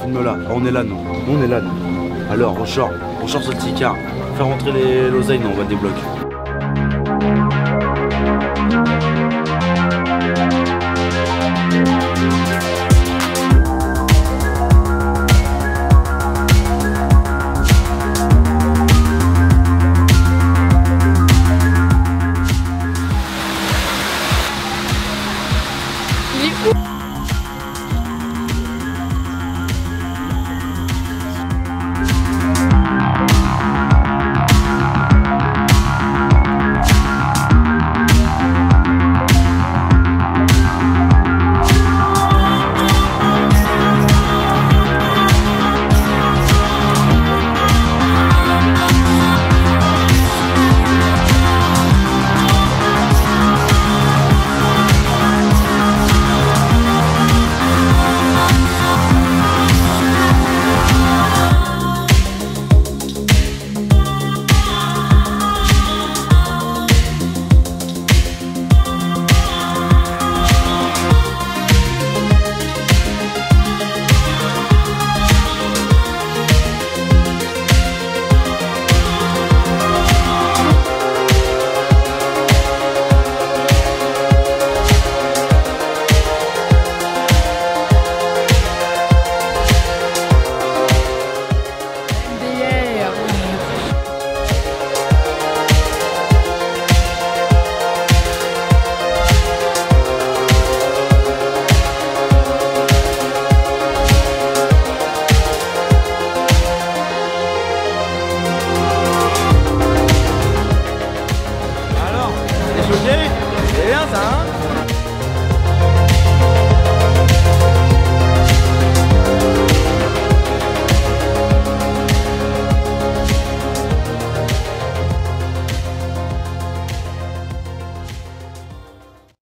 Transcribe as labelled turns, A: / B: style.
A: film là. On est là nous. On est là nous. Alors on sort ce petit car. Faire rentrer l'oseille, non, on va débloquer.
B: Il est où?
C: C'est bien ça, hein?